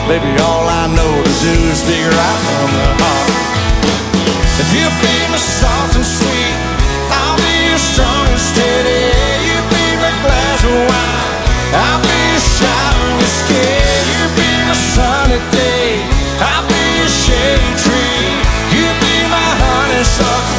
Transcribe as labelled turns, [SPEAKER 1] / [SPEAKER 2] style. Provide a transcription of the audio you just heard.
[SPEAKER 1] Baby, all I know to do is figure out from the heart. If you be my soft and sweet, I'll be your strong and steady. You be my glass of wine, I'll be your shot of whiskey. You be my sunny day, I'll be your shade tree. You be my honeysuckle,